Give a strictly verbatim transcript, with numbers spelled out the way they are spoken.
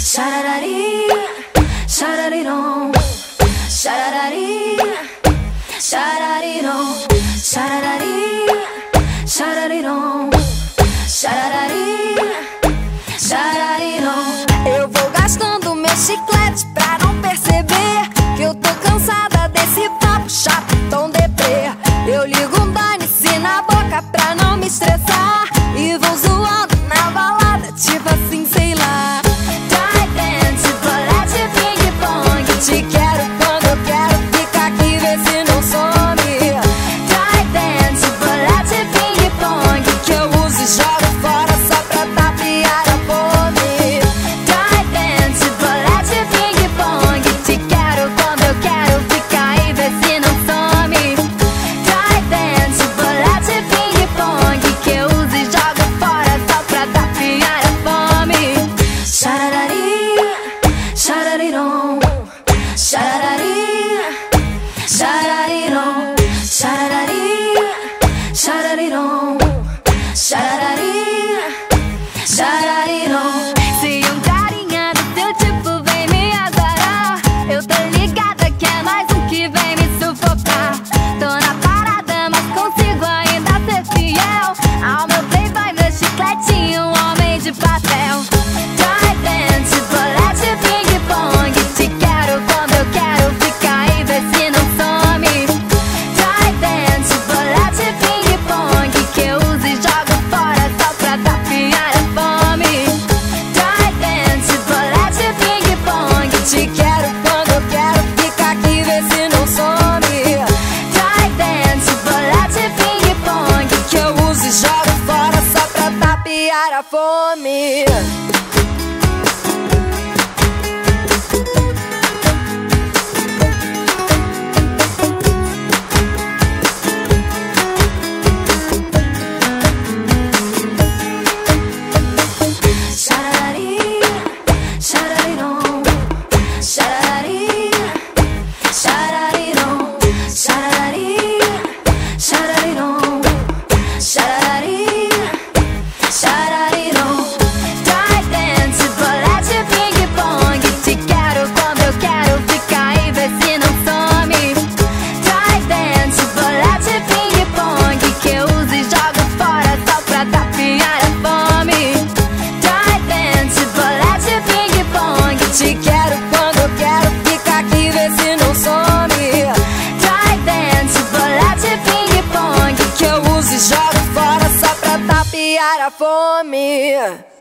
Xararari, xararirom, xararari, xararirom, xararari, xararirom, xararari, xararirom. Eu vou gastando meu chiclete pra não perceber que eu tô cansada desse papo chato tão deprê. Eu ligo um dane-se na boca pra não me estressar e vou zoando na balada, tipo assim, sei lá. Te quero quando eu quero, fica aqui, vê se não some. Try dance, bolete, ping pong, que eu uso e jogo fora só pra tapear a fome. Try dance, bolete, ping pong, te quero quando eu quero, fica aí, vê se não some. Try dance, bolete, ping pong, que eu uso e jogo fora só pra tapear a fome. Xararari, xararirom, xararari, xararirom, xararari, xararirom, xararari, xararirom. Se um carinha do teu tipo vem me adorar, eu tô ligada que é mais um que vem me sufocar. Tô na parada, mas consigo ainda ser fiel ao meu playboy, meu chicletinho, um homem de papel. Try dance, bolete, ping pong, te quero quando eu quero, fica aí, vê se não some. Try dance, bolete, ping pong, que eu uso e jogo fora só pra tapear a fome. Try dance, bolete, ping pong, te quero quando eu quero, fica aqui, vê se não some. Try dance, bolete, ping pong, que eu uso e jogo fora só pra tapear a fome. Xararari, xararirom, xararari, xararirom, xararari, xararirom, xararari, xararirom. Try dance, bolete, ping pong, te quero quando eu quero, fica aí, vê se não some. Try dance, bolete, ping pong, que eu uso e jogo fora só pra tapear a fome. Try dance, bolete, ping pong, te quero quando eu quero, fica aqui, vê se não some. Try dance, bolete, ping pong, que eu uso e jogo fora só pra tapear a fome.